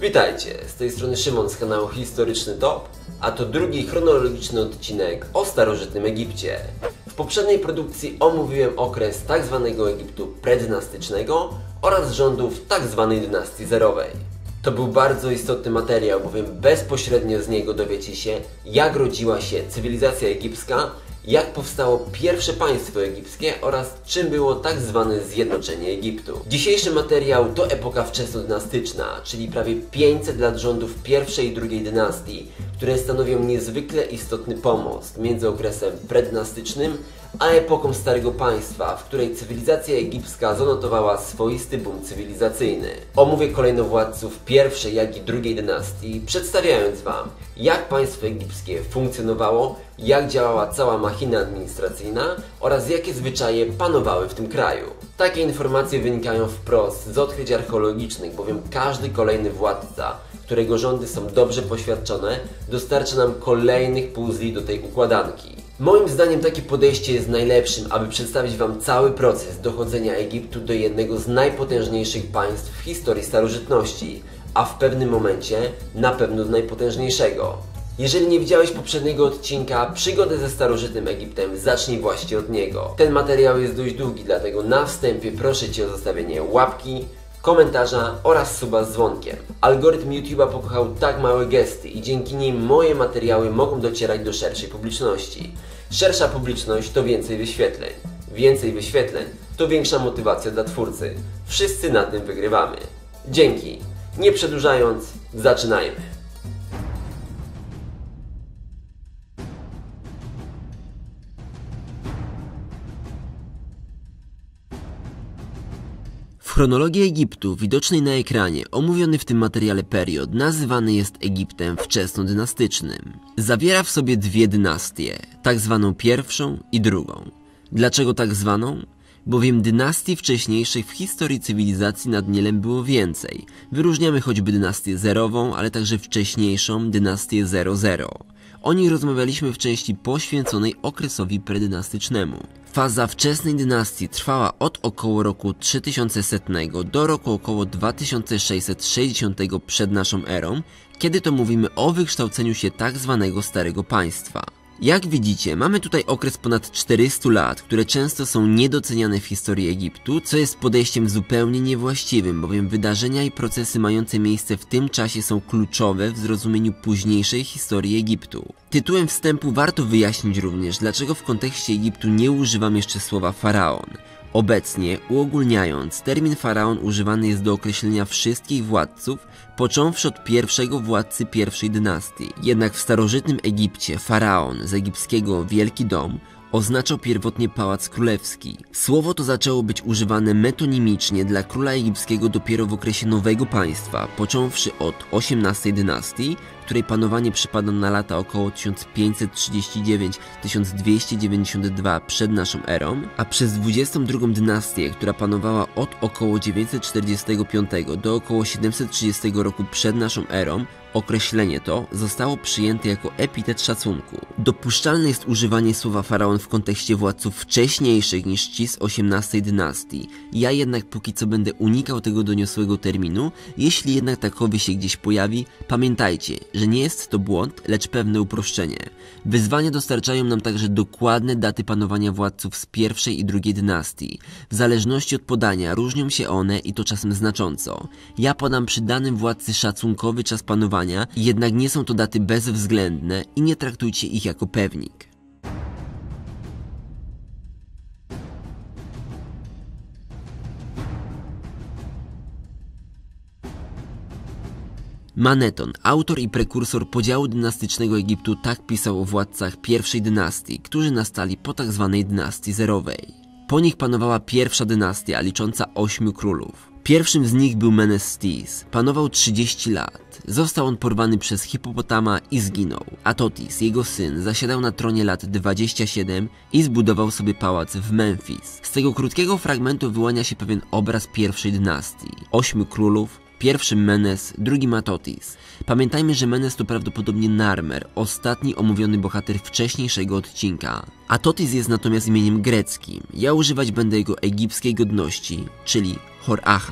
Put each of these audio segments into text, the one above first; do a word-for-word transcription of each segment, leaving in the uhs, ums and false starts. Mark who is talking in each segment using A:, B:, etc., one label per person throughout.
A: Witajcie, z tej strony Szymon z kanału Historyczny Top, a to drugi chronologiczny odcinek o starożytnym Egipcie. W poprzedniej produkcji omówiłem okres tzw. Egiptu predynastycznego oraz rządów tzw. dynastii zerowej. To był bardzo istotny materiał, bowiem bezpośrednio z niego dowiecie się, jak rodziła się cywilizacja egipska, jak powstało pierwsze państwo egipskie oraz czym było tak zwane zjednoczenie Egiptu. Dzisiejszy materiał to epoka wczesnodynastyczna, czyli prawie pięćset lat rządów pierwszej i drugiej dynastii, które stanowią niezwykle istotny pomost między okresem predynastycznym a epoką Starego Państwa, w której cywilizacja egipska zanotowała swoisty boom cywilizacyjny. Omówię kolejno władców pierwszej jak i drugiej dynastii, przedstawiając Wam, jak państwo egipskie funkcjonowało, jak działała cała machina administracyjna oraz jakie zwyczaje panowały w tym kraju. Takie informacje wynikają wprost z odkryć archeologicznych, bowiem każdy kolejny władca, którego rządy są dobrze poświadczone, dostarcza nam kolejnych puzli do tej układanki. Moim zdaniem takie podejście jest najlepszym, aby przedstawić Wam cały proces dochodzenia Egiptu do jednego z najpotężniejszych państw w historii starożytności, a w pewnym momencie na pewno do najpotężniejszego. Jeżeli nie widziałeś poprzedniego odcinka, przygodę ze starożytnym Egiptem zacznij właśnie od niego. Ten materiał jest dość długi, dlatego na wstępie proszę Cię o zostawienie łapki, komentarza oraz suba z dzwonkiem. Algorytm YouTube'a pokochał tak małe gesty i dzięki nim moje materiały mogą docierać do szerszej publiczności. Szersza publiczność to więcej wyświetleń. Więcej wyświetleń to większa motywacja dla twórcy. Wszyscy na tym wygrywamy. Dzięki. Nie przedłużając, zaczynajmy.
B: W chronologii Egiptu, widocznej na ekranie, omówiony w tym materiale period nazywany jest Egiptem wczesnodynastycznym. Zawiera w sobie dwie dynastie, tak zwaną pierwszą i drugą. Dlaczego tak zwaną? Bowiem dynastii wcześniejszych w historii cywilizacji nad Nilem było więcej. Wyróżniamy choćby dynastię zerową, ale także wcześniejszą dynastię zero zero. O niej rozmawialiśmy w części poświęconej okresowi predynastycznemu. Faza wczesnej dynastii trwała od około roku trzy tysiące sto do roku około dwa tysiące sześćset sześćdziesiątego przed naszą erą, kiedy to mówimy o wykształceniu się tak zwanego Starego Państwa. Jak widzicie, mamy tutaj okres ponad czterystu lat, które często są niedoceniane w historii Egiptu, co jest podejściem zupełnie niewłaściwym, bowiem wydarzenia i procesy mające miejsce w tym czasie są kluczowe w zrozumieniu późniejszej historii Egiptu. Tytułem wstępu warto wyjaśnić również, dlaczego w kontekście Egiptu nie używam jeszcze słowa faraon. Obecnie, uogólniając, termin faraon używany jest do określenia wszystkich władców, począwszy od pierwszego władcy pierwszej dynastii. Jednak w starożytnym Egipcie faraon, z egipskiego Wielki Dom, oznaczał pierwotnie pałac królewski. Słowo to zaczęło być używane metonimicznie dla króla egipskiego dopiero w okresie nowego państwa, począwszy od osiemnastej dynastii, której panowanie przypada na lata około tysiąc pięćset trzydzieści dziewięć do tysiąc dwieście dziewięćdziesiąt dwa przed naszą erą, a przez dwudziestą drugą dynastię, która panowała od około dziewięćset czterdziestego piątego do około siedemset trzydziestego roku przed naszą erą, określenie to zostało przyjęte jako epitet szacunku. Dopuszczalne jest używanie słowa faraon w kontekście władców wcześniejszych niż ci z osiemnastej dynastii. Ja jednak póki co będę unikał tego doniosłego terminu. Jeśli jednak takowy się gdzieś pojawi, pamiętajcie, że nie jest to błąd, lecz pewne uproszczenie. Wyzwania dostarczają nam także dokładne daty panowania władców z pierwszej i drugiej dynastii. W zależności od podania różnią się one i to czasem znacząco. Ja podam przy danym władcy szacunkowy czas panowania, jednak nie są to daty bezwzględne i nie traktujcie ich jako pewnik. Maneton, autor i prekursor podziału dynastycznego Egiptu, tak pisał o władcach pierwszej dynastii, którzy nastali po tak zwanej dynastii zerowej. Po nich panowała pierwsza dynastia, licząca ośmiu królów. Pierwszym z nich był Menestis. Panował trzydzieści lat. Został on porwany przez hipopotama i zginął. Atotis, jego syn, zasiadał na tronie lat dwadzieścia siedem i zbudował sobie pałac w Memfis. Z tego krótkiego fragmentu wyłania się pewien obraz pierwszej dynastii. Ośmiu królów, pierwszym Menes, drugim Atotis. Pamiętajmy, że Menes to prawdopodobnie Narmer, ostatni omówiony bohater wcześniejszego odcinka. Atotis jest natomiast imieniem greckim. Ja używać będę jego egipskiej godności, czyli Hor-Acha.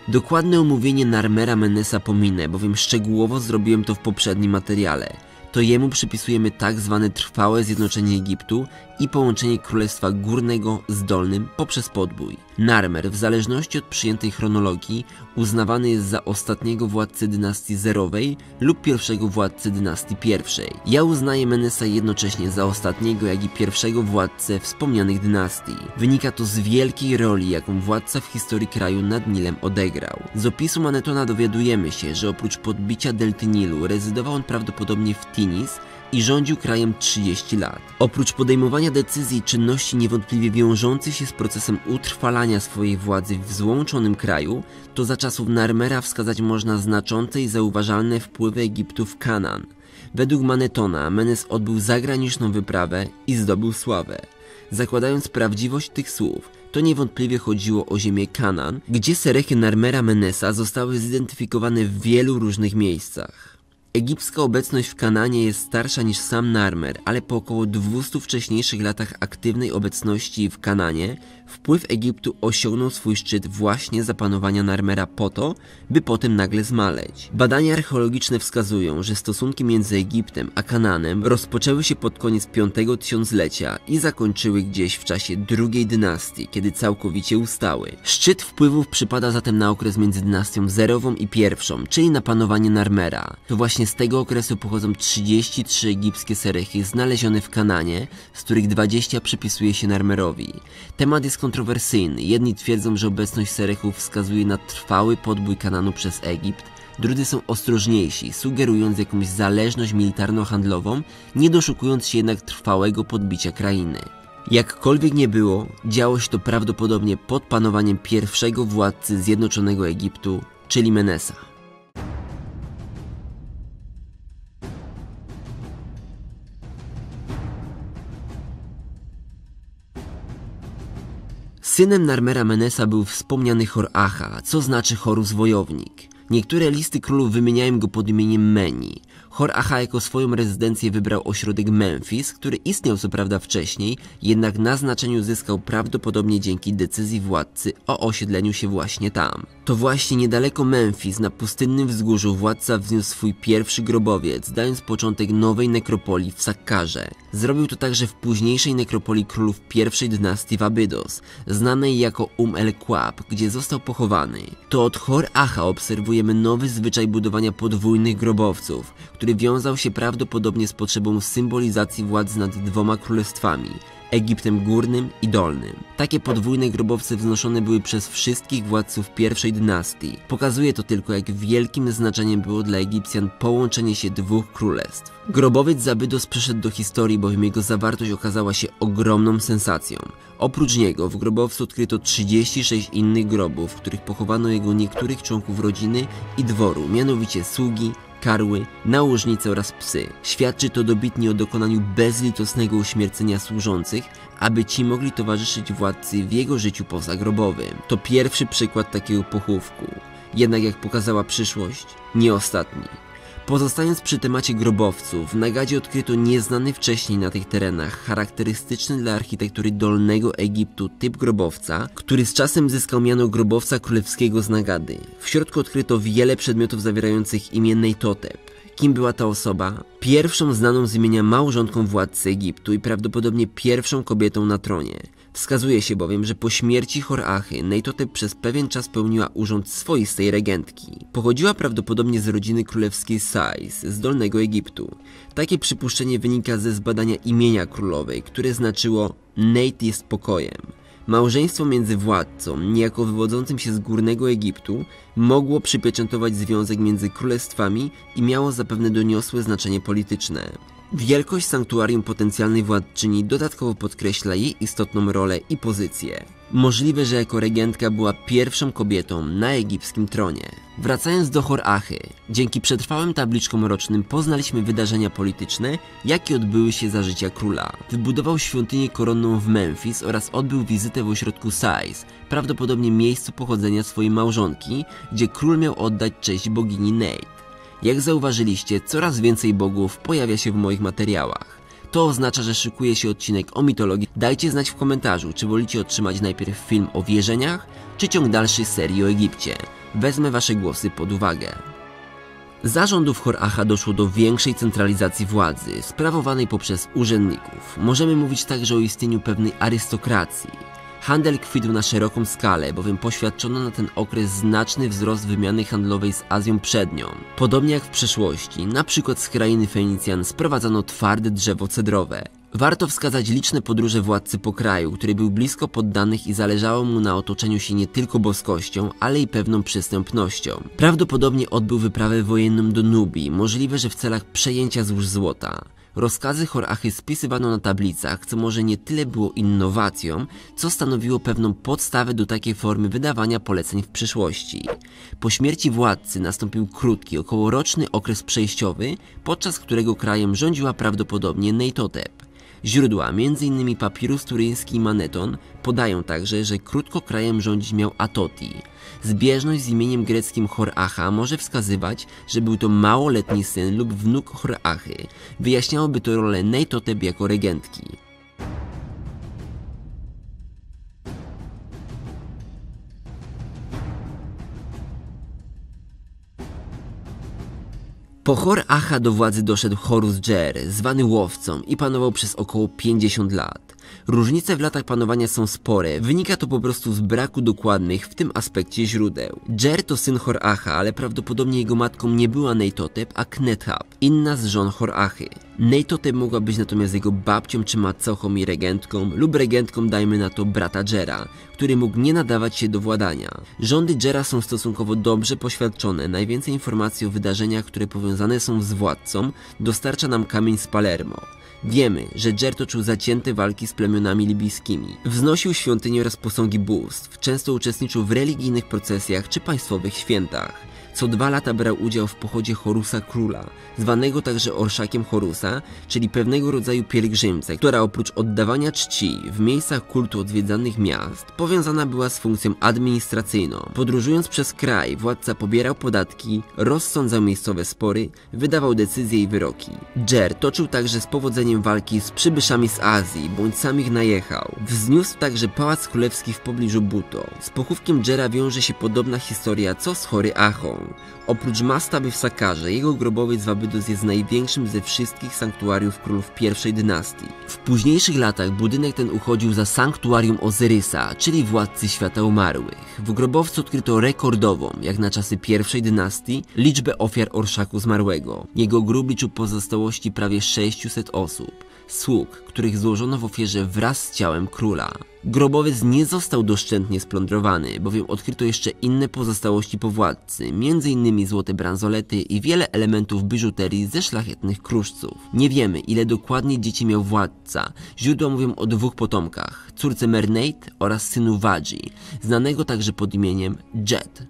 B: Dokładne omówienie Narmera Menesa pominę, bowiem szczegółowo zrobiłem to w poprzednim materiale. To jemu przypisujemy tak zwane trwałe zjednoczenie Egiptu i połączenie Królestwa Górnego z Dolnym poprzez podbój. Narmer, w zależności od przyjętej chronologii, uznawany jest za ostatniego władcę dynastii Zerowej lub pierwszego władcę dynastii Pierwszej. Ja uznaję Menesa jednocześnie za ostatniego, jak i pierwszego władcę wspomnianych dynastii. Wynika to z wielkiej roli, jaką władca w historii kraju nad Nilem odegrał. Z opisu Manetona dowiadujemy się, że oprócz podbicia delty Nilu rezydował on prawdopodobnie w Tinis i rządził krajem trzydzieści lat. Oprócz podejmowania decyzji i czynności niewątpliwie wiążących się z procesem utrwalania swojej władzy w złączonym kraju, to za czasów Narmera wskazać można znaczące i zauważalne wpływy Egiptu w Kanaan. Według Manetona Menes odbył zagraniczną wyprawę i zdobył sławę. Zakładając prawdziwość tych słów, to niewątpliwie chodziło o ziemię Kanaan, gdzie serechy Narmera Menesa zostały zidentyfikowane w wielu różnych miejscach. Egipska obecność w Kanaanie jest starsza niż sam Narmer, ale po około dwustu wcześniejszych latach aktywnej obecności w Kanaanie wpływ Egiptu osiągnął swój szczyt właśnie za panowania Narmera po to, by potem nagle zmaleć. Badania archeologiczne wskazują, że stosunki między Egiptem a Kanaanem rozpoczęły się pod koniec piątego tysiąclecia i zakończyły gdzieś w czasie drugiej dynastii, kiedy całkowicie ustały. Szczyt wpływów przypada zatem na okres między dynastią Zerową i pierwszą, czyli na panowanie Narmera. To właśnie z tego okresu pochodzą trzydzieści trzy egipskie serechy znalezione w Kanaanie, z których dwadzieścia przypisuje się Narmerowi. Temat jest kontrowersyjny. Jedni twierdzą, że obecność serechów wskazuje na trwały podbój Kanaanu przez Egipt, drudzy są ostrożniejsi, sugerując jakąś zależność militarno-handlową, nie doszukując się jednak trwałego podbicia krainy. Jakkolwiek nie było, działo się to prawdopodobnie pod panowaniem pierwszego władcy zjednoczonego Egiptu, czyli Menesa. Synem Narmera Menesa był wspomniany Hor-Acha, co znaczy Horus wojownik. Niektóre listy królów wymieniają go pod imieniem Meni. Hor-Acha jako swoją rezydencję wybrał ośrodek Memfis, który istniał co prawda wcześniej, jednak na znaczeniu zyskał prawdopodobnie dzięki decyzji władcy o osiedleniu się właśnie tam. To właśnie niedaleko Memfis, na pustynnym wzgórzu, władca wzniósł swój pierwszy grobowiec, dając początek nowej nekropolii w Sakkarze. Zrobił to także w późniejszej nekropolii królów pierwszej dynastii w Abydos, znanej jako Um el-Qab, gdzie został pochowany. To od Hor-Acha obserwujemy nowy zwyczaj budowania podwójnych grobowców, który wiązał się prawdopodobnie z potrzebą symbolizacji władzy nad dwoma królestwami, Egiptem Górnym i Dolnym. Takie podwójne grobowce wznoszone były przez wszystkich władców pierwszej dynastii. Pokazuje to tylko, jak wielkim znaczeniem było dla Egipcjan połączenie się dwóch królestw. Grobowiec z Abydos przeszedł do historii, bowiem jego zawartość okazała się ogromną sensacją. Oprócz niego w grobowcu odkryto trzydzieści sześć innych grobów, w których pochowano jego niektórych członków rodziny i dworu, mianowicie sługi, karły, nałożnice oraz psy. Świadczy to dobitnie o dokonaniu bezlitosnego uśmiercenia służących, aby ci mogli towarzyszyć władcy w jego życiu pozagrobowym. To pierwszy przykład takiego pochówku. Jednak jak pokazała przyszłość, nie ostatni. Pozostając przy temacie grobowców, w Nagadzie odkryto nieznany wcześniej na tych terenach, charakterystyczny dla architektury Dolnego Egiptu typ grobowca, który z czasem zyskał miano grobowca królewskiego z Nagady. W środku odkryto wiele przedmiotów zawierających imię Neitotep. Kim była ta osoba? Pierwszą znaną z imienia małżonką władcy Egiptu i prawdopodobnie pierwszą kobietą na tronie. Wskazuje się bowiem, że po śmierci Hor-Achy Neitotep przez pewien czas pełniła urząd swoistej regentki. Pochodziła prawdopodobnie z rodziny królewskiej Sais z Dolnego Egiptu. Takie przypuszczenie wynika ze zbadania imienia królowej, które znaczyło Neit jest pokojem. Małżeństwo między władcą, niejako wywodzącym się z Górnego Egiptu, mogło przypieczętować związek między królestwami i miało zapewne doniosłe znaczenie polityczne. Wielkość sanktuarium potencjalnej władczyni dodatkowo podkreśla jej istotną rolę i pozycję. Możliwe, że jako regentka była pierwszą kobietą na egipskim tronie. Wracając do Hor-Achy, dzięki przetrwałym tabliczkom rocznym poznaliśmy wydarzenia polityczne, jakie odbyły się za życia króla. Wybudował świątynię koronną w Memfis oraz odbył wizytę w ośrodku Sais, prawdopodobnie miejscu pochodzenia swojej małżonki, gdzie król miał oddać cześć bogini Neit. Jak zauważyliście, coraz więcej bogów pojawia się w moich materiałach. To oznacza, że szykuje się odcinek o mitologii. Dajcie znać w komentarzu, czy wolicie otrzymać najpierw film o wierzeniach, czy ciąg dalszy serii o Egipcie. Wezmę wasze głosy pod uwagę. Za rządów Hor-Acha doszło do większej centralizacji władzy, sprawowanej poprzez urzędników. Możemy mówić także o istnieniu pewnej arystokracji. Handel kwitł na szeroką skalę, bowiem poświadczono na ten okres znaczny wzrost wymiany handlowej z Azją przed nią. Podobnie jak w przeszłości, na przykład z krainy Fenicjan sprowadzano twarde drzewo cedrowe. Warto wskazać liczne podróże władcy po kraju, który był blisko poddanych i zależało mu na otoczeniu się nie tylko boskością, ale i pewną przystępnością. Prawdopodobnie odbył wyprawę wojenną do Nubii, możliwe, że w celach przejęcia złóż złota. Rozkazy Hor-Achy spisywano na tablicach, co może nie tyle było innowacją, co stanowiło pewną podstawę do takiej formy wydawania poleceń w przyszłości. Po śmierci władcy nastąpił krótki, okołoroczny okres przejściowy, podczas którego krajem rządziła prawdopodobnie Neitotep. Źródła, między innymi papirus turyński i Maneton, podają także, że krótko krajem rządzić miał Atoti. Zbieżność z imieniem greckim Hor-Acha może wskazywać, że był to małoletni syn lub wnuk Hor-Achy. Wyjaśniałoby to rolę Neitotep jako regentki. Po Hor-Acha do władzy doszedł Horus-Dżer, zwany łowcą, i panował przez około pięćdziesiąt lat. Różnice w latach panowania są spore, wynika to po prostu z braku dokładnych w tym aspekcie źródeł. Dżer to syn Hor-Acha, ale prawdopodobnie jego matką nie była Neitotep, a Knethap, inna z żon Hor-Achy. Neitotep mogła być natomiast jego babcią czy macochą i regentką, lub regentką, dajmy na to, brata Dżera, który mógł nie nadawać się do władania. Rządy Dżera są stosunkowo dobrze poświadczone. Najwięcej informacji o wydarzeniach, które powiązane są z władcą, dostarcza nam kamień z Palermo. Wiemy, że Dżer toczył zacięte walki z plemionami libijskimi. Wznosił świątynie oraz posągi bóstw, często uczestniczył w religijnych procesjach czy państwowych świętach. Co dwa lata brał udział w pochodzie Horusa Króla, zwanego także orszakiem Horusa, czyli pewnego rodzaju pielgrzymce, która oprócz oddawania czci w miejscach kultu odwiedzanych miast, powiązana była z funkcją administracyjną. Podróżując przez kraj, władca pobierał podatki, rozsądzał miejscowe spory, wydawał decyzje i wyroki. Dżer toczył także z powodzeniem walki z przybyszami z Azji, bądź sam ich najechał. Wzniósł także pałac królewski w pobliżu Buto. Z pochówkiem Dżera wiąże się podobna historia co z Hor-Achą. Oprócz mastaby w Sakarze, jego grobowiec w Abydus jest największym ze wszystkich sanktuariów królów pierwszej dynastii. W późniejszych latach budynek ten uchodził za sanktuarium Ozyrysa, czyli władcy świata umarłych. W grobowcu odkryto rekordową, jak na czasy pierwszej dynastii, liczbę ofiar orszaku zmarłego. Jego grób liczył pozostałości prawie sześciuset osób, sług, których złożono w ofierze wraz z ciałem króla. Grobowiec nie został doszczętnie splądrowany, bowiem odkryto jeszcze inne pozostałości po władcy, między innymi złote bransolety i wiele elementów biżuterii ze szlachetnych kruszców. Nie wiemy, ile dokładnie dzieci miał władca. Źródła mówią o dwóch potomkach, córce Merneit oraz synu Wadzi, znanego także pod imieniem Dżet.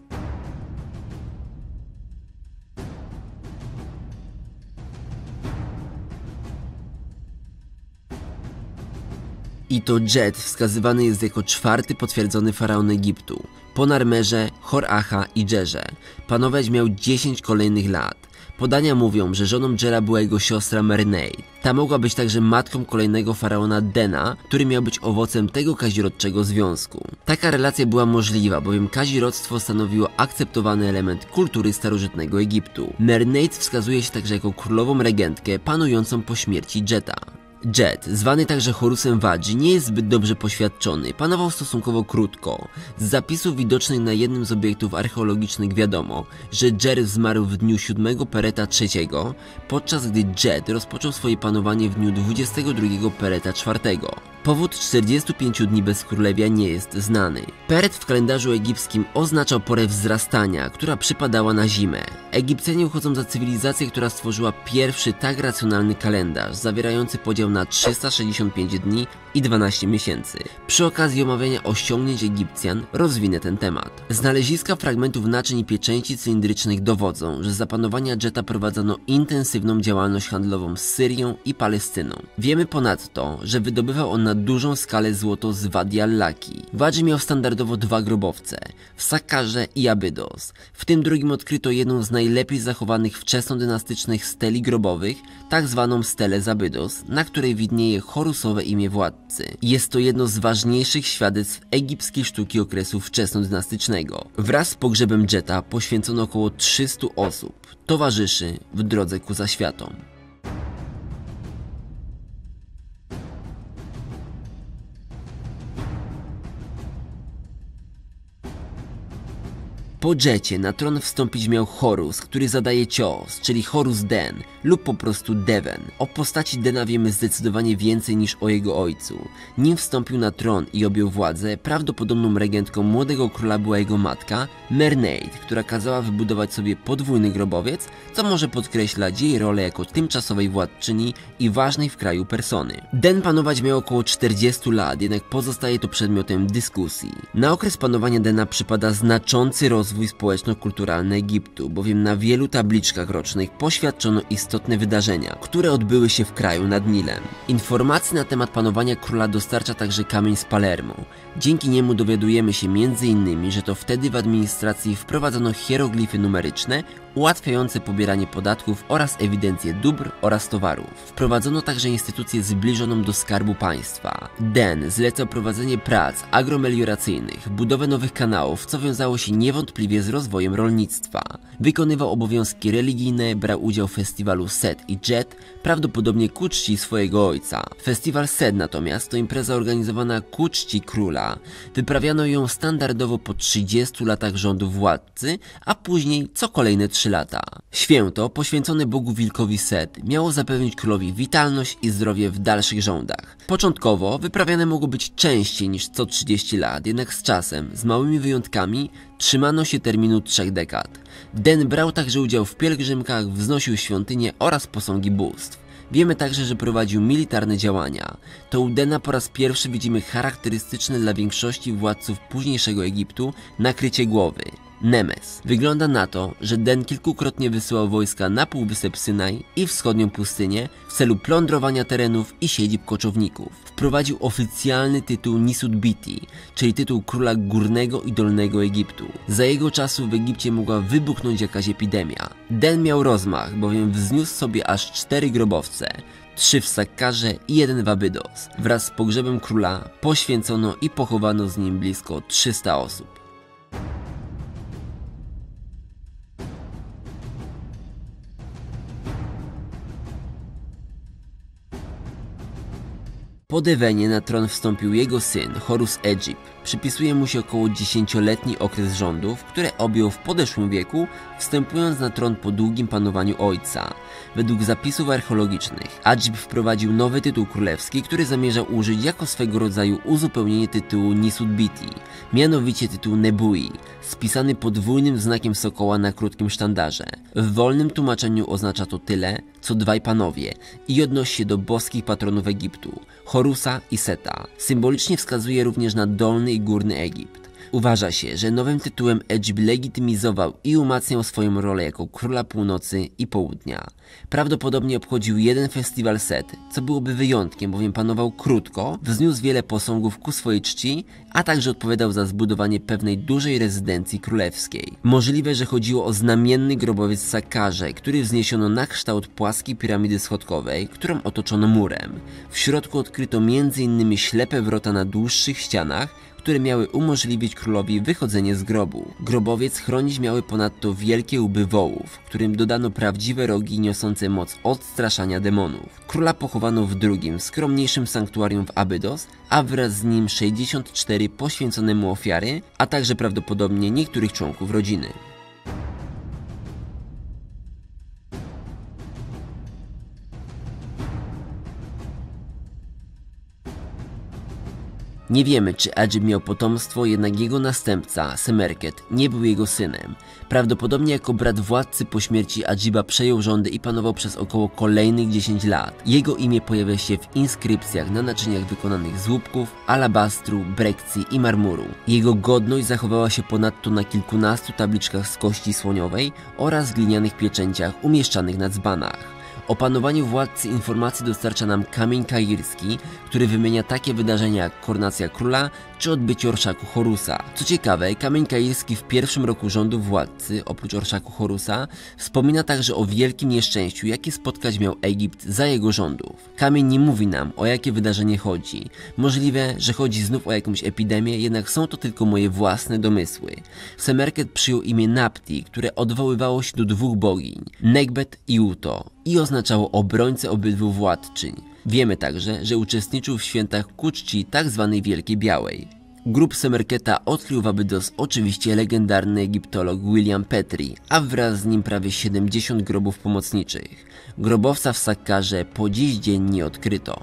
B: I to Dżet wskazywany jest jako czwarty potwierdzony faraon Egiptu, po Narmerze, Hor-Acha i Dżerze. Panować miał dziesięć kolejnych lat. Podania mówią, że żoną Dżera była jego siostra Merneit. Ta mogła być także matką kolejnego faraona Dena, który miał być owocem tego kazirodczego związku. Taka relacja była możliwa, bowiem kazirodztwo stanowiło akceptowany element kultury starożytnego Egiptu. Merneit wskazuje się także jako królową regentkę panującą po śmierci Dżeta. Dżet, zwany także Horusem Wadzi, nie jest zbyt dobrze poświadczony, panował stosunkowo krótko. Z zapisów widocznych na jednym z obiektów archeologicznych wiadomo, że Dżer zmarł w dniu siódmego Pereta trzeciego, podczas gdy Dżet rozpoczął swoje panowanie w dniu dwudziestego drugiego Pereta czwartego. Powód czterdziestu pięciu dni bez królewia nie jest znany. Peret w kalendarzu egipskim oznaczał porę wzrastania, która przypadała na zimę. Egipcjanie uchodzą za cywilizację, która stworzyła pierwszy tak racjonalny kalendarz, zawierający podział na trzysta sześćdziesiąt pięć dni i dwanaście miesięcy. Przy okazji omawiania osiągnięć Egipcjan rozwinę ten temat. Znaleziska fragmentów naczyń i pieczęci cylindrycznych dowodzą, że za panowania Dżeta prowadzono intensywną działalność handlową z Syrią i Palestyną. Wiemy ponadto, że wydobywał on na dużą skalę złoto z Wadi al-Laki. W Adży miał standardowo dwa grobowce, w Sakkarze i Abydos. W tym drugim odkryto jedną z najlepiej zachowanych wczesnodynastycznych steli grobowych, tak zwaną stelę z Abydos, na której widnieje horusowe imię władcy. Jest to jedno z ważniejszych świadectw egipskiej sztuki okresu wczesnodynastycznego. Wraz z pogrzebem Dżeta poświęcono około trzystu osób, towarzyszy w drodze ku zaświatom. Po Dżecie na tron wstąpić miał Horus, który zadaje cios, czyli Horus Den lub po prostu Deven. O postaci Dena wiemy zdecydowanie więcej niż o jego ojcu. Nim wstąpił na tron i objął władzę, prawdopodobną regentką młodego króla była jego matka, Merneid, która kazała wybudować sobie podwójny grobowiec, co może podkreślać jej rolę jako tymczasowej władczyni i ważnej w kraju persony. Den panować miał około czterdziestu lat, jednak pozostaje to przedmiotem dyskusji. Na okres panowania Dena przypada znaczący rozwój Rozwój społeczno-kulturalny Egiptu, bowiem na wielu tabliczkach rocznych poświadczono istotne wydarzenia, które odbyły się w kraju nad Nilem. Informacji na temat panowania króla dostarcza także kamień z Palermo. Dzięki niemu dowiadujemy się między innymi, że to wtedy w administracji wprowadzono hieroglify numeryczne ułatwiające pobieranie podatków oraz ewidencję dóbr oraz towarów. Wprowadzono także instytucję zbliżoną do skarbu państwa. Den zlecał prowadzenie prac agromelioracyjnych, budowę nowych kanałów, co wiązało się niewątpliwie z rozwojem rolnictwa. Wykonywał obowiązki religijne, brał udział w festiwalu Set i Dżet, prawdopodobnie ku czci swojego ojca. Festiwal Set natomiast to impreza organizowana ku czci króla. Wyprawiano ją standardowo po trzydziestu latach rządu władcy, a później co kolejne trzy lata. Święto poświęcone Bogu Wilkowi Set miało zapewnić królowi witalność i zdrowie w dalszych rządach. Początkowo wyprawiane mogło być częściej niż co trzydzieści lat, jednak z czasem, z małymi wyjątkami, trzymano się terminu trzech dekad. Den brał także udział w pielgrzymkach, wznosił świątynie oraz posągi bóstw. Wiemy także, że prowadził militarne działania. To u Dena po raz pierwszy widzimy charakterystyczne dla większości władców późniejszego Egiptu nakrycie głowy. Nemes. Wygląda na to, że Den kilkukrotnie wysyłał wojska na półwysep Synaj i wschodnią pustynię w celu plądrowania terenów i siedzib koczowników. Wprowadził oficjalny tytuł Nisut-Biti, czyli tytuł króla górnego i dolnego Egiptu. Za jego czasów w Egipcie mogła wybuchnąć jakaś epidemia. Den miał rozmach, bowiem wzniósł sobie aż cztery grobowce. Trzy w Sakkarze i jeden w Abydos. Wraz z pogrzebem króla poświęcono i pochowano z nim blisko trzysta osób. Po Devenie na tron wstąpił jego syn, Horus Edzip. Przypisuje mu się około dziesięcioletni okres rządów, które objął w podeszłym wieku, wstępując na tron po długim panowaniu ojca. Według zapisów archeologicznych Adzip wprowadził nowy tytuł królewski, który zamierzał użyć jako swego rodzaju uzupełnienie tytułu Nisut-Biti, mianowicie tytuł Nebui, spisany podwójnym znakiem sokoła na krótkim sztandarze. W wolnym tłumaczeniu oznacza to tyle, co dwaj panowie i odnosi się do boskich patronów Egiptu, Horusa i Seta. Symbolicznie wskazuje również na dolny i górny Egipt. Uważa się, że nowym tytułem Edzip legitymizował i umacniał swoją rolę jako króla północy i południa. Prawdopodobnie obchodził jeden festiwal Set, co byłoby wyjątkiem, bowiem panował krótko, wzniósł wiele posągów ku swojej czci, a także odpowiadał za zbudowanie pewnej dużej rezydencji królewskiej. Możliwe, że chodziło o znamienny grobowiec w Sakkarze, który wzniesiono na kształt płaskiej piramidy schodkowej, którą otoczono murem. W środku odkryto między innymi ślepe wrota na dłuższych ścianach, które miały umożliwić królowi wychodzenie z grobu. Grobowiec chronić miały ponadto wielkie łby wołów, którym dodano prawdziwe rogi niosące moc odstraszania demonów. Króla pochowano w drugim, skromniejszym sanktuarium w Abydos, a wraz z nim sześćdziesiąt cztery poświęcone mu ofiary, a także prawdopodobnie niektórych członków rodziny. Nie wiemy, czy Adzip miał potomstwo, jednak jego następca, Semerket, nie był jego synem. Prawdopodobnie jako brat władcy po śmierci Adziba przejął rządy i panował przez około kolejnych dziesięć lat. Jego imię pojawia się w inskrypcjach na naczyniach wykonanych z łupków, alabastru, brekcji i marmuru. Jego godność zachowała się ponadto na kilkunastu tabliczkach z kości słoniowej oraz glinianych pieczęciach umieszczanych na dzbanach. O panowaniu władcy informacji dostarcza nam Kamień Kairski, który wymienia takie wydarzenia jak koronacja króla czy odbycie orszaku Horusa. Co ciekawe, Kamień Kairski w pierwszym roku rządu władcy, oprócz orszaku Horusa, wspomina także o wielkim nieszczęściu, jakie spotkać miał Egipt za jego rządów. Kamień nie mówi nam, o jakie wydarzenie chodzi. Możliwe, że chodzi znów o jakąś epidemię, jednak są to tylko moje własne domysły. Semerket przyjął imię Napti, które odwoływało się do dwóch bogiń, Negbet i Uto, i oznaczało obrońcę obydwu władczyń. Wiemy także, że uczestniczył w świętach ku czci tzw. Wielkiej Białej. Grób Semerketa odkrył w Abydos oczywiście legendarny egiptolog William Petrie, a wraz z nim prawie siedemdziesiąt grobów pomocniczych. Grobowca w Sakkarze po dziś dzień nie odkryto.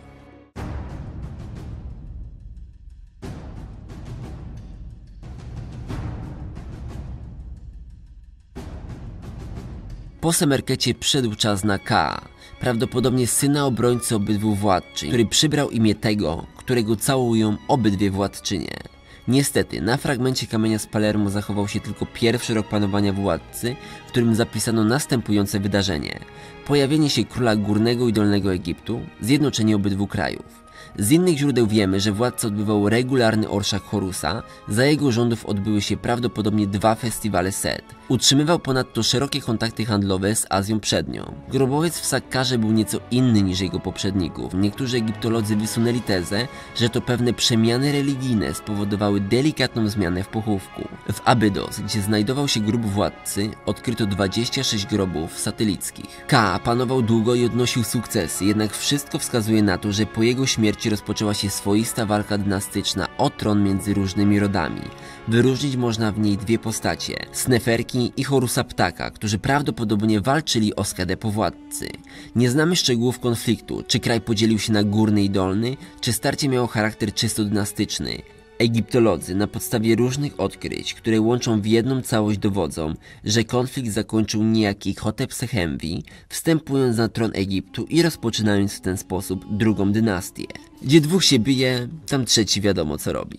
B: Po Semerkecie przyszedł czas na Kaa, prawdopodobnie syna obrońcy obydwu władczyń, który przybrał imię tego, którego całują obydwie władczynie. Niestety, na fragmencie kamienia z Palermo zachował się tylko pierwszy rok panowania władcy, w którym zapisano następujące wydarzenie. Pojawienie się króla Górnego i Dolnego Egiptu, zjednoczenie obydwu krajów. Z innych źródeł wiemy, że władca odbywał regularny orszak Horusa, za jego rządów odbyły się prawdopodobnie dwa festiwale Set. Utrzymywał ponadto szerokie kontakty handlowe z Azją Przednią. Grobowiec w Sakkarze był nieco inny niż jego poprzedników. Niektórzy egiptolodzy wysunęli tezę, że to pewne przemiany religijne spowodowały delikatną zmianę w pochówku. W Abydos, gdzie znajdował się grób władcy, odkryto dwadzieścia sześć grobów satelickich. Ka panował długo i odnosił sukcesy, jednak wszystko wskazuje na to, że po jego śmierci rozpoczęła się swoista walka dynastyczna o tron między różnymi rodami. Wyróżnić można w niej dwie postacie, Sneferki i Horusa Ptaka, którzy prawdopodobnie walczyli o skadę po władcy. Nie znamy szczegółów konfliktu, czy kraj podzielił się na górny i dolny, czy starcie miało charakter czysto dynastyczny. Egiptolodzy na podstawie różnych odkryć, które łączą w jedną całość, dowodzą, że konflikt zakończył niejaki Hotep Sechemwi, wstępując na tron Egiptu i rozpoczynając w ten sposób drugą dynastię. Gdzie dwóch się bije, tam trzeci wiadomo co robi.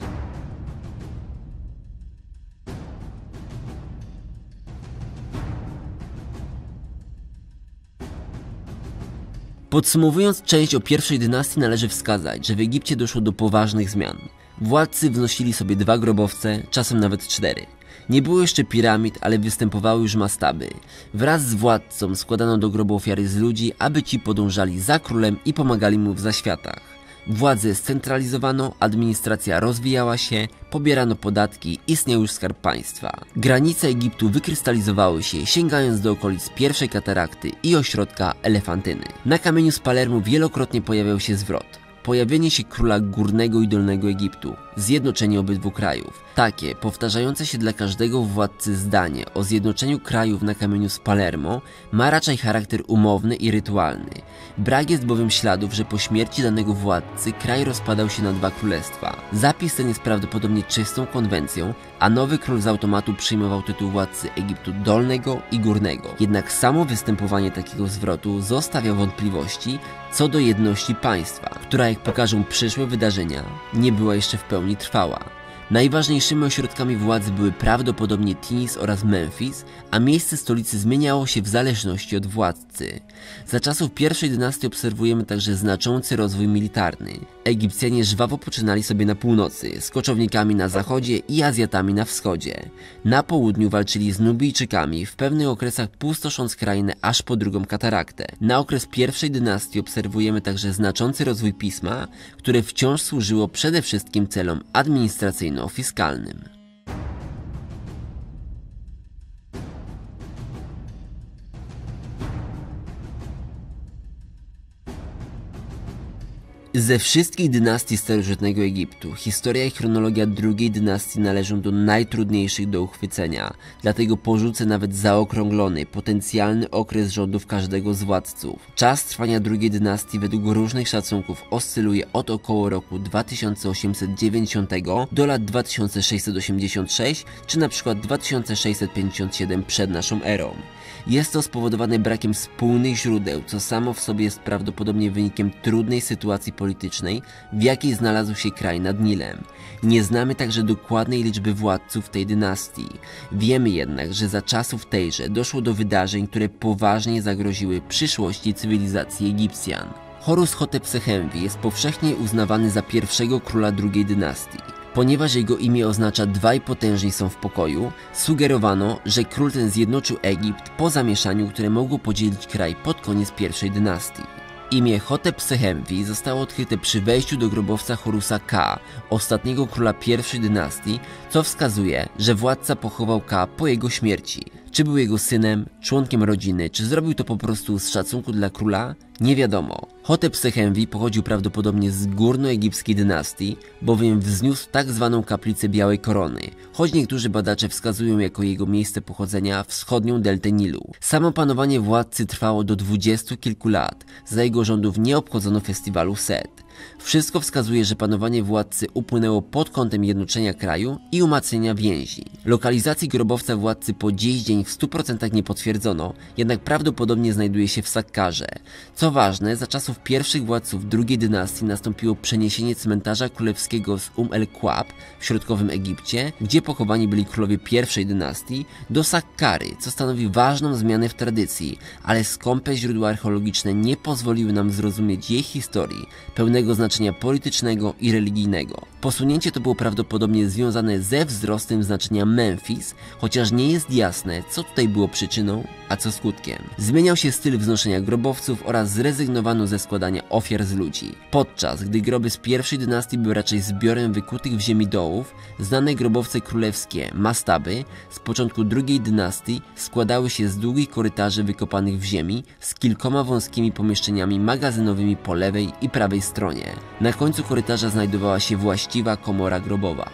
B: Podsumowując część o pierwszej dynastii, należy wskazać, że w Egipcie doszło do poważnych zmian. Władcy wnosili sobie dwa grobowce, czasem nawet cztery. Nie było jeszcze piramid, ale występowały już mastaby. Wraz z władcą składano do grobu ofiary z ludzi, aby ci podążali za królem i pomagali mu w zaświatach. Władzę scentralizowano, administracja rozwijała się, pobierano podatki, istniał już skarb państwa. Granice Egiptu wykrystalizowały się, sięgając do okolic pierwszej katarakty i ośrodka Elefantyny. Na kamieniu z Palermo wielokrotnie pojawiał się zwrot. Pojawienie się króla Górnego i Dolnego Egiptu, zjednoczenie obydwu krajów. Takie, powtarzające się dla każdego władcy zdanie o zjednoczeniu krajów na kamieniu z Palermo ma raczej charakter umowny i rytualny. Brak jest bowiem śladów, że po śmierci danego władcy kraj rozpadał się na dwa królestwa. Zapis ten jest prawdopodobnie czystą konwencją, a nowy król z automatu przyjmował tytuł władcy Egiptu Dolnego i Górnego. Jednak samo występowanie takiego zwrotu zostawia wątpliwości co do jedności państwa, która, jak pokażą przyszłe wydarzenia, nie była jeszcze w pełni trwała. Najważniejszymi ośrodkami władzy były prawdopodobnie Tinis oraz Memfis, a miejsce stolicy zmieniało się w zależności od władcy. Za czasów pierwszej dynastii obserwujemy także znaczący rozwój militarny. Egipcjanie żwawo poczynali sobie na północy, z koczownikami na zachodzie i Azjatami na wschodzie. Na południu walczyli z Nubijczykami, w pewnych okresach pustosząc krainę aż po drugą kataraktę. Na okres pierwszej dynastii obserwujemy także znaczący rozwój pisma, które wciąż służyło przede wszystkim celom administracyjno-fiskalnym. Ze wszystkich dynastii starożytnego Egiptu, historia i chronologia drugiej dynastii należą do najtrudniejszych do uchwycenia, dlatego porzucę nawet zaokrąglony, potencjalny okres rządów każdego z władców. Czas trwania drugiej dynastii według różnych szacunków oscyluje od około roku dwa tysiące osiemset dziewięćdziesiątego do lat dwa tysiące sześćset osiemdziesiąt sześć czy na przykład dwa tysiące sześćset pięćdziesiąt siedem przed naszą erą. Jest to spowodowane brakiem spójnych źródeł, co samo w sobie jest prawdopodobnie wynikiem trudnej sytuacji politycznej politycznej, w jakiej znalazł się kraj nad Nilem. Nie znamy także dokładnej liczby władców tej dynastii. Wiemy jednak, że za czasów tejże doszło do wydarzeń, które poważnie zagroziły przyszłości cywilizacji Egipcjan. Horus Hotep-Sechemwi jest powszechnie uznawany za pierwszego króla drugiej dynastii. Ponieważ jego imię oznacza dwaj potężni są w pokoju, sugerowano, że król ten zjednoczył Egipt po zamieszaniu, które mogło podzielić kraj pod koniec pierwszej dynastii. Imię Hotep-Sechemwi zostało odkryte przy wejściu do grobowca Horusa Ka, ostatniego króla pierwszej dynastii, co wskazuje, że władca pochował Ka po jego śmierci. Czy był jego synem, członkiem rodziny, czy zrobił to po prostu z szacunku dla króla? Nie wiadomo. Hotep-Sechemwi pochodził prawdopodobnie z górnoegipskiej dynastii, bowiem wzniósł tak zwaną kaplicę Białej Korony, choć niektórzy badacze wskazują jako jego miejsce pochodzenia wschodnią deltę Nilu. Samo panowanie władcy trwało do dwudziestu kilku lat, za jego rządów nie obchodzono festiwalu Set. Wszystko wskazuje, że panowanie władcy upłynęło pod kątem jednoczenia kraju i umacniania więzi. Lokalizacji grobowca władcy po dziś dzień w stu procentach nie potwierdzono, jednak prawdopodobnie znajduje się w Sakkarze. Co ważne, za czasów pierwszych władców drugiej dynastii nastąpiło przeniesienie cmentarza królewskiego z Um el-Qab w środkowym Egipcie, gdzie pochowani byli królowie pierwszej dynastii, do Sakkary, co stanowi ważną zmianę w tradycji, ale skąpe źródła archeologiczne nie pozwoliły nam zrozumieć jej historii, pełnego znaczenia politycznego i religijnego. Posunięcie to było prawdopodobnie związane ze wzrostem znaczenia Memfis, chociaż nie jest jasne, co tutaj było przyczyną, a co skutkiem. Zmieniał się styl wznoszenia grobowców oraz zrezygnowano ze składania ofiar z ludzi. Podczas gdy groby z pierwszej dynastii były raczej zbiorem wykutych w ziemi dołów, znane grobowce królewskie, mastaby, z początku drugiej dynastii składały się z długich korytarzy wykopanych w ziemi z kilkoma wąskimi pomieszczeniami magazynowymi po lewej i prawej stronie. Na końcu korytarza znajdowała się właściwa komora grobowa.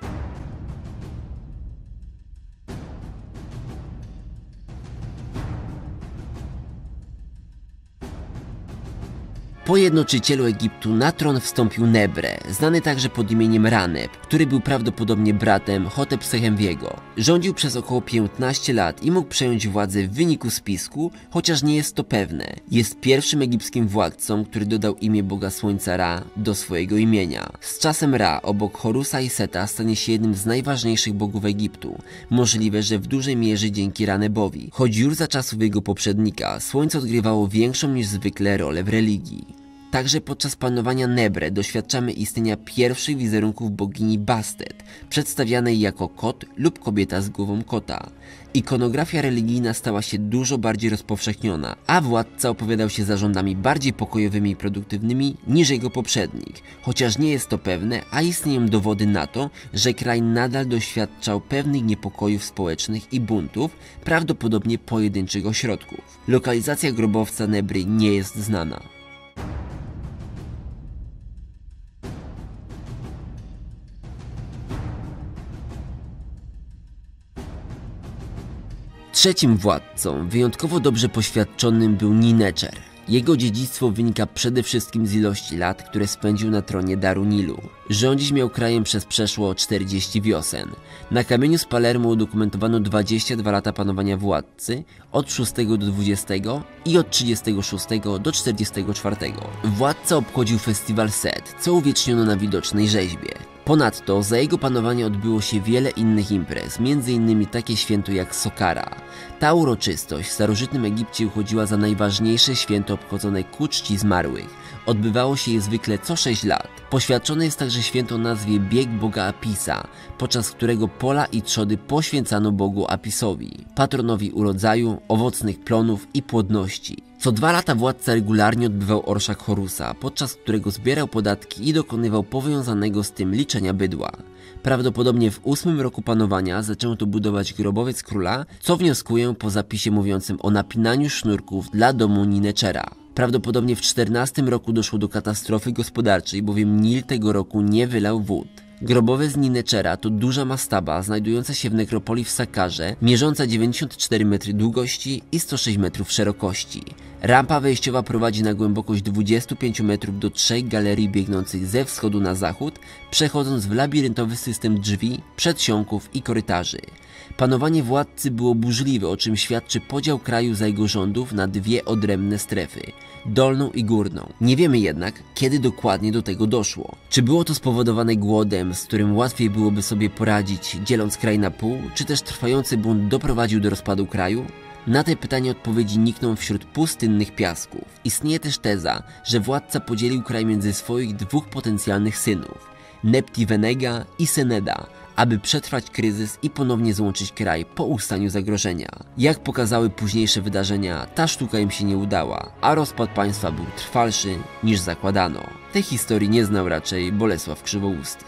B: Po jednoczycielu Egiptu na tron wstąpił Nebre, znany także pod imieniem Raneb, który był prawdopodobnie bratem Hotep-Sechemwiego. Rządził przez około piętnaście lat i mógł przejąć władzę w wyniku spisku, chociaż nie jest to pewne. Jest pierwszym egipskim władcą, który dodał imię Boga Słońca Ra do swojego imienia. Z czasem Ra obok Horusa i Seta stanie się jednym z najważniejszych bogów Egiptu. Możliwe, że w dużej mierze dzięki Ranebowi, choć już za czasów jego poprzednika Słońce odgrywało większą niż zwykle rolę w religii. Także podczas panowania Nebre doświadczamy istnienia pierwszych wizerunków bogini Bastet, przedstawianej jako kot lub kobieta z głową kota. Ikonografia religijna stała się dużo bardziej rozpowszechniona, a władca opowiadał się zarządami bardziej pokojowymi i produktywnymi niż jego poprzednik. Chociaż nie jest to pewne, a istnieją dowody na to, że kraj nadal doświadczał pewnych niepokojów społecznych i buntów, prawdopodobnie pojedynczych ośrodków. Lokalizacja grobowca Nebry nie jest znana. Trzecim władcą, wyjątkowo dobrze poświadczonym, był Nineczer. Jego dziedzictwo wynika przede wszystkim z ilości lat, które spędził na tronie Daru Nilu. Rządzić miał krajem przez przeszło czterdzieści wiosen. Na kamieniu z Palermo udokumentowano dwadzieścia dwa lata panowania władcy, od szóstego do dwudziestego i od trzydziestego szóstego do czterdziestego czwartego. Władca obchodził festiwal Set, co uwieczniono na widocznej rzeźbie. Ponadto za jego panowania odbyło się wiele innych imprez, między innymi takie święto jak Sokara. Ta uroczystość w starożytnym Egipcie uchodziła za najważniejsze święto obchodzone ku czci zmarłych. Odbywało się je zwykle co sześć lat. Poświadczone jest także święto o nazwie Bieg Boga Apisa, podczas którego pola i trzody poświęcano Bogu Apisowi, patronowi urodzaju, owocnych plonów i płodności. Co dwa lata władca regularnie odbywał orszak Horusa, podczas którego zbierał podatki i dokonywał powiązanego z tym liczenia bydła. Prawdopodobnie w ósmym roku panowania zaczęto budować grobowiec króla, co wnioskuję po zapisie mówiącym o napinaniu sznurków dla domu Nineczera. Prawdopodobnie w czternastym roku doszło do katastrofy gospodarczej, bowiem Nil tego roku nie wylał wód. Grobowiec Nineczera to duża mastaba znajdująca się w nekropolii w Sakkarze, mierząca dziewięćdziesiąt cztery metry długości i sto sześć metrów szerokości. Rampa wejściowa prowadzi na głębokość dwudziestu pięciu metrów do trzech galerii biegnących ze wschodu na zachód, przechodząc w labiryntowy system drzwi, przedsionków i korytarzy. Panowanie władcy było burzliwe, o czym świadczy podział kraju za jego rządów na dwie odrębne strefy, dolną i górną. Nie wiemy jednak, kiedy dokładnie do tego doszło. Czy było to spowodowane głodem, z którym łatwiej byłoby sobie poradzić, dzieląc kraj na pół, czy też trwający bunt doprowadził do rozpadu kraju? Na te pytania odpowiedzi nikną wśród pustynnych piasków. Istnieje też teza, że władca podzielił kraj między swoich dwóch potencjalnych synów, Nepti-Wenega i Seneda, aby przetrwać kryzys i ponownie złączyć kraj po ustaniu zagrożenia. Jak pokazały późniejsze wydarzenia, ta sztuka im się nie udała, a rozpad państwa był trwalszy niż zakładano. Tej historii nie znał raczej Bolesław Krzywousty.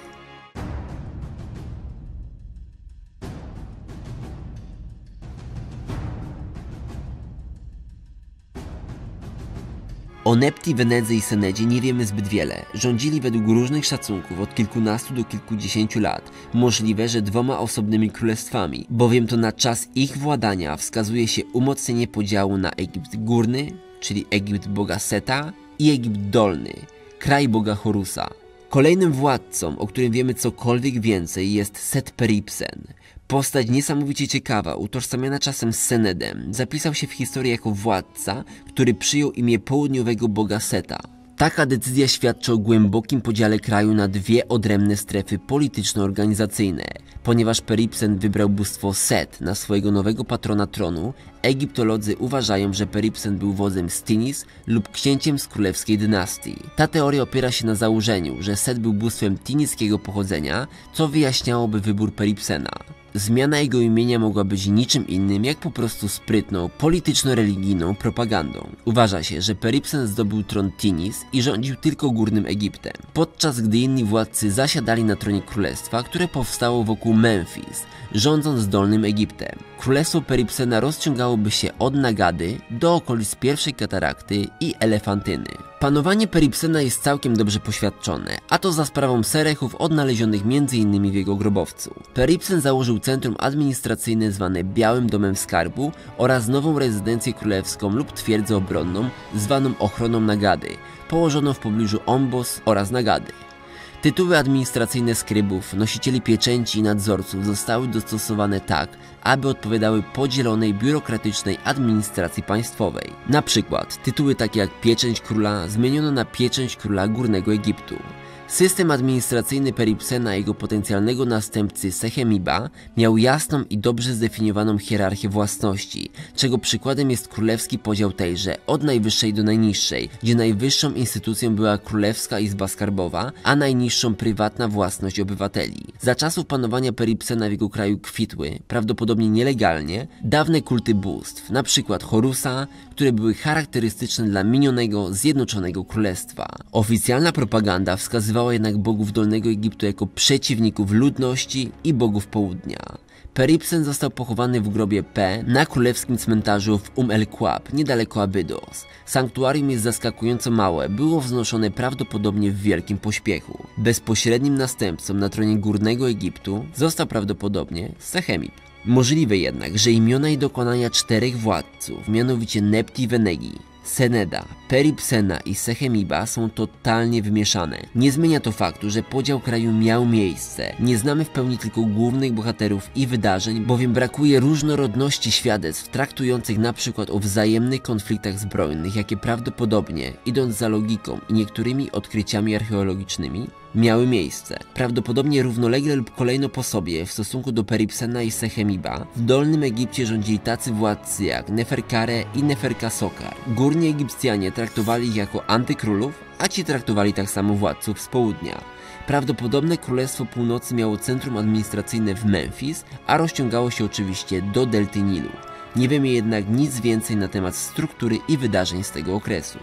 B: O Nepti-Wenedze i Senedzie nie wiemy zbyt wiele. Rządzili według różnych szacunków od kilkunastu do kilkudziesięciu lat. Możliwe, że dwoma osobnymi królestwami, bowiem to na czas ich władania wskazuje się umocnienie podziału na Egipt Górny, czyli Egipt boga Seta, i Egipt Dolny, kraj boga Horusa. Kolejnym władcą, o którym wiemy cokolwiek więcej, jest Set-Peripsen. Postać niesamowicie ciekawa, utożsamiana czasem z Senedem, zapisał się w historii jako władca, który przyjął imię południowego boga Seta. Taka decyzja świadczy o głębokim podziale kraju na dwie odrębne strefy polityczno-organizacyjne. Ponieważ Peripsen wybrał bóstwo Set na swojego nowego patrona tronu, egiptolodzy uważają, że Peripsen był wodzem z Tinis lub księciem z królewskiej dynastii. Ta teoria opiera się na założeniu, że Set był bóstwem tinickiego pochodzenia, co wyjaśniałoby wybór Peripsena. Zmiana jego imienia mogła być niczym innym jak po prostu sprytną, polityczno-religijną propagandą. Uważa się, że Peripsen zdobył tron Tinis i rządził tylko Górnym Egiptem, podczas gdy inni władcy zasiadali na tronie królestwa, które powstało wokół Memfis, rządząc Dolnym Egiptem. Królestwo Peripsena rozciągałoby się od Nagady do okolic pierwszej katarakty i Elefantyny. Panowanie Peripsena jest całkiem dobrze poświadczone, a to za sprawą serechów odnalezionych między innymi w jego grobowcu. Peripsen założył centrum administracyjne zwane Białym Domem Skarbu oraz nową rezydencję królewską lub twierdzę obronną zwaną Ochroną Nagady, położoną w pobliżu Ombos oraz Nagady. Tytuły administracyjne skrybów, nosicieli pieczęci i nadzorców zostały dostosowane tak, aby odpowiadały podzielonej biurokratycznej administracji państwowej. Na przykład tytuły takie jak Pieczęć Króla zmieniono na Pieczęć Króla Górnego Egiptu. System administracyjny Peripsena i jego potencjalnego następcy Sechemiba miał jasną i dobrze zdefiniowaną hierarchię własności, czego przykładem jest królewski podział tejże od najwyższej do najniższej, gdzie najwyższą instytucją była Królewska Izba Skarbowa, a najniższą prywatna własność obywateli. Za czasów panowania Peripsena w jego kraju kwitły, prawdopodobnie nielegalnie, dawne kulty bóstw, na przykład Horusa, które były charakterystyczne dla minionego, zjednoczonego królestwa. Oficjalna propaganda wskazywała jednak bogów Dolnego Egiptu jako przeciwników ludności i bogów południa. Peripsen został pochowany w grobie P na królewskim cmentarzu w Um el Quab, niedaleko Abydos. Sanktuarium jest zaskakująco małe, było wznoszone prawdopodobnie w wielkim pośpiechu. Bezpośrednim następcą na tronie Górnego Egiptu został prawdopodobnie Sechemib. Możliwe jednak, że imiona i dokonania czterech władców, mianowicie Nepti-Wenegi, Seneda, Peripsena i Sechemiba są totalnie wymieszane. Nie zmienia to faktu, że podział kraju miał miejsce. Nie znamy w pełni tylko głównych bohaterów i wydarzeń, bowiem brakuje różnorodności świadectw traktujących na przykład o wzajemnych konfliktach zbrojnych, jakie prawdopodobnie, idąc za logiką i niektórymi odkryciami archeologicznymi, miały miejsce. Prawdopodobnie równolegle lub kolejno po sobie w stosunku do Peripsena i Sechemiba w Dolnym Egipcie rządzili tacy władcy jak Neferkare i Neferkasokar. Górni Egipcjanie traktowali ich jako antykrólów, a ci traktowali tak samo władców z południa. Prawdopodobne Królestwo Północy miało centrum administracyjne w Memfis, a rozciągało się oczywiście do delty Nilu. Nie wiemy jednak nic więcej na temat struktury i wydarzeń z tego okresu.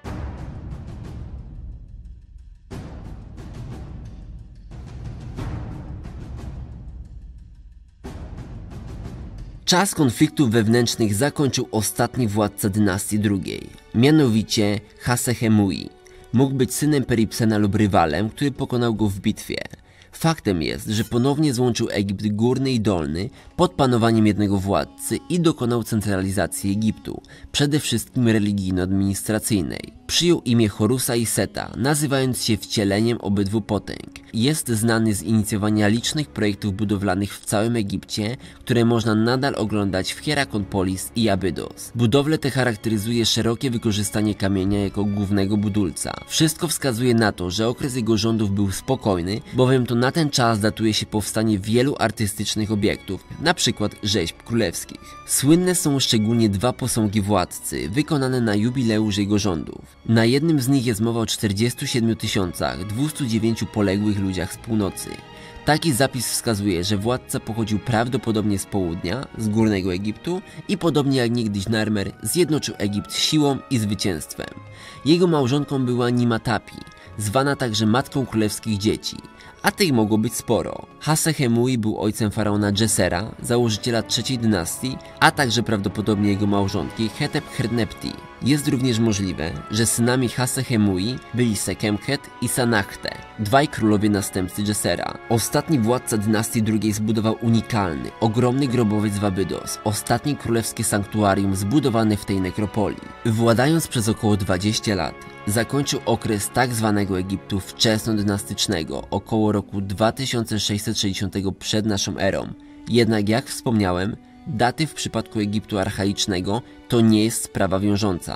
B: Czas konfliktów wewnętrznych zakończył ostatni władca dynastii drugiej, mianowicie Hasehemui. Mógł być synem Peripsena lub rywalem, który pokonał go w bitwie. W Faktem jest, że ponownie złączył Egipt Górny i Dolny pod panowaniem jednego władcy i dokonał centralizacji Egiptu, przede wszystkim religijno-administracyjnej. Przyjął imię Horusa i Seta, nazywając się wcieleniem obydwu potęg. Jest znany z inicjowania licznych projektów budowlanych w całym Egipcie, które można nadal oglądać w Hierakonpolis i Abydos. Budowlę tę charakteryzuje szerokie wykorzystanie kamienia jako głównego budulca. Wszystko wskazuje na to, że okres jego rządów był spokojny, bowiem to na ten czas datuje się powstanie wielu artystycznych obiektów, np. rzeźb królewskich. Słynne są szczególnie dwa posągi władcy, wykonane na jubileusz jego rządów. Na jednym z nich jest mowa o czterdziestu siedmiu tysiącach dwustu dziewięciu poległych ludziach z północy. Taki zapis wskazuje, że władca pochodził prawdopodobnie z południa, z Górnego Egiptu i podobnie jak niegdyś Narmer zjednoczył Egipt siłą i zwycięstwem. Jego małżonką była Nimatapi, zwana także matką królewskich dzieci, a tych mogło być sporo. Hasehemui był ojcem faraona Dżesera, założyciela trzeciej dynastii, a także prawdopodobnie jego małżonki Hetep-Hernepti. Jest również możliwe, że synami Hasehemui byli Sekemhet i Sanachte, dwaj królowie następcy Dżesera. Ostatni władca dynastii drugiej zbudował unikalny, ogromny grobowiec w Abydos, ostatnie królewskie sanktuarium zbudowane w tej nekropolii. Władając przez około dwadzieścia lat, zakończył okres tak zwanego Egiptu wczesnodynastycznego około roku dwa tysiące sześćset sześćdziesiątego przed naszą erą. Jednak jak wspomniałem, daty w przypadku Egiptu archaicznego to nie jest sprawa wiążąca.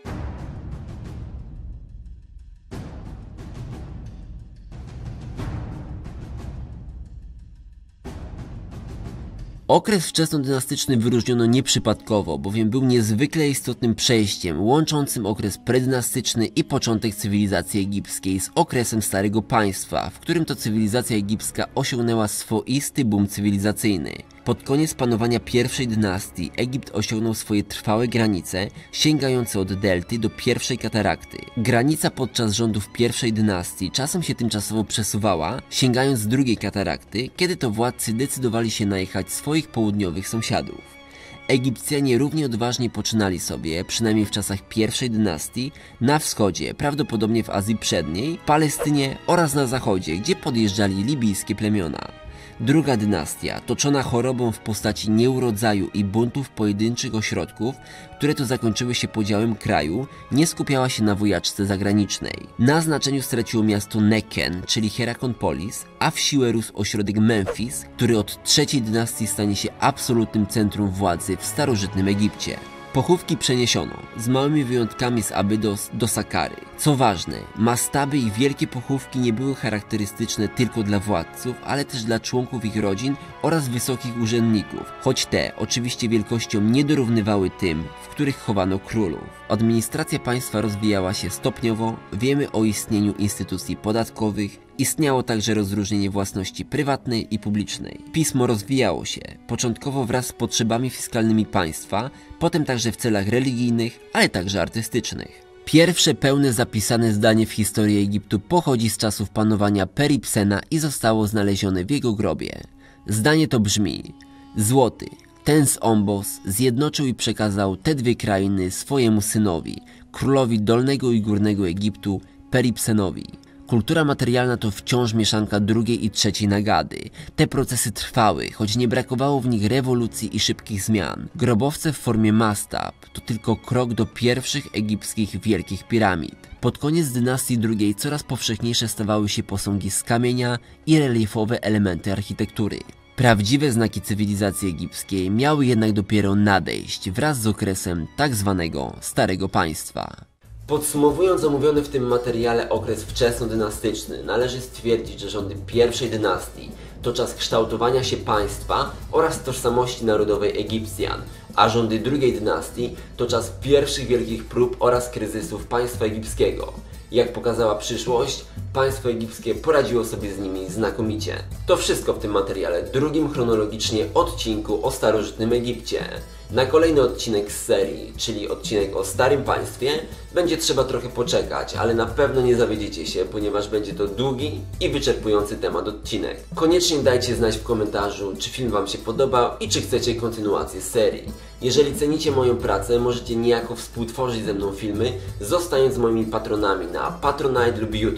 B: Okres wczesnodynastyczny wyróżniono nieprzypadkowo, bowiem był niezwykle istotnym przejściem łączącym okres predynastyczny i początek cywilizacji egipskiej z okresem Starego Państwa, w którym to cywilizacja egipska osiągnęła swoisty boom cywilizacyjny. Pod koniec panowania pierwszej dynastii Egipt osiągnął swoje trwałe granice, sięgające od delty do pierwszej katarakty. Granica podczas rządów pierwszej dynastii czasem się tymczasowo przesuwała, sięgając drugiej katarakty, kiedy to władcy decydowali się najechać swoich południowych sąsiadów. Egipcjanie równie odważnie poczynali sobie, przynajmniej w czasach pierwszej dynastii, na wschodzie, prawdopodobnie w Azji Przedniej, Palestynie oraz na zachodzie, gdzie podjeżdżali libijskie plemiona. Druga dynastia, toczona chorobą w postaci nieurodzaju i buntów pojedynczych ośrodków, które to zakończyły się podziałem kraju, nie skupiała się na wojaczce zagranicznej. Na znaczeniu straciło miasto Neken, czyli Hierakonpolis, a w siłę rósł ośrodek Memfis, który od trzeciej dynastii stanie się absolutnym centrum władzy w starożytnym Egipcie. Pochówki przeniesiono, z małymi wyjątkami z Abydos do Sakkary. Co ważne, mastaby i wielkie pochówki nie były charakterystyczne tylko dla władców, ale też dla członków ich rodzin oraz wysokich urzędników, choć te oczywiście wielkością nie dorównywały tym, w których chowano królów. Administracja państwa rozwijała się stopniowo, wiemy o istnieniu instytucji podatkowych, istniało także rozróżnienie własności prywatnej i publicznej. Pismo rozwijało się, początkowo wraz z potrzebami fiskalnymi państwa, potem także w celach religijnych, ale także artystycznych. Pierwsze pełne zapisane zdanie w historii Egiptu pochodzi z czasów panowania Peripsena i zostało znalezione w jego grobie. Zdanie to brzmi: Złoty, ten z Ombos, zjednoczył i przekazał te dwie krainy swojemu synowi, królowi Dolnego i Górnego Egiptu, Peripsenowi. Kultura materialna to wciąż mieszanka drugiej i trzeciej nagady. Te procesy trwały, choć nie brakowało w nich rewolucji i szybkich zmian. Grobowce w formie mastab to tylko krok do pierwszych egipskich wielkich piramid. Pod koniec dynastii drugiej coraz powszechniejsze stawały się posągi z kamienia i reliefowe elementy architektury. Prawdziwe znaki cywilizacji egipskiej miały jednak dopiero nadejść wraz z okresem tak zwanego Starego Państwa.
A: Podsumowując omówiony w tym materiale okres wczesnodynastyczny, należy stwierdzić, że rządy pierwszej dynastii to czas kształtowania się państwa oraz tożsamości narodowej Egipcjan, a rządy drugiej dynastii to czas pierwszych wielkich prób oraz kryzysów państwa egipskiego. Jak pokazała przyszłość, państwo egipskie poradziło sobie z nimi znakomicie. To wszystko w tym materiale, drugim chronologicznie odcinku o starożytnym Egipcie. Na kolejny odcinek z serii, czyli odcinek o Starym Państwie, będzie trzeba trochę poczekać, ale na pewno nie zawiedziecie się, ponieważ będzie to długi i wyczerpujący temat odcinek. Koniecznie dajcie znać w komentarzu, czy film Wam się podobał i czy chcecie kontynuację serii. Jeżeli cenicie moją pracę, możecie niejako współtworzyć ze mną filmy, zostając moimi patronami na Patronite lub YouTube.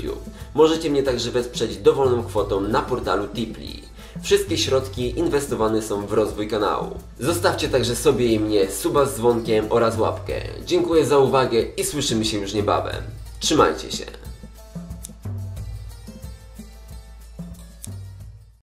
A: Możecie mnie także wesprzeć dowolną kwotą na portalu Tipli. Wszystkie środki inwestowane są w rozwój kanału. Zostawcie także sobie i mnie suba z dzwonkiem oraz łapkę. Dziękuję za uwagę i słyszymy się już niebawem. Trzymajcie się.